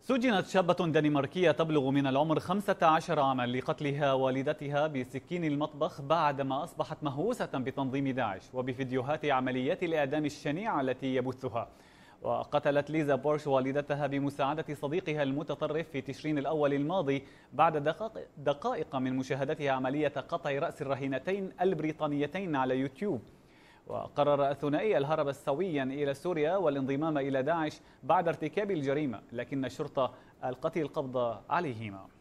سجنت شابة دنماركية تبلغ من العمر 15 عاما لقتلها والدتها بسكين المطبخ بعدما أصبحت مهووسة بتنظيم داعش وبفيديوهات عمليات الإعدام الشنيعة التي يبثها. وقتلت ليزا بورش والدتها بمساعدة صديقها المتطرف في تشرين الأول الماضي بعد دقائق من مشاهدتها عملية قطع رأس الرهينتين البريطانيتين على يوتيوب. وقرر الثنائي الهرب سويا إلى سوريا والانضمام إلى داعش بعد ارتكاب الجريمة، لكن الشرطة ألقت القبض عليهما.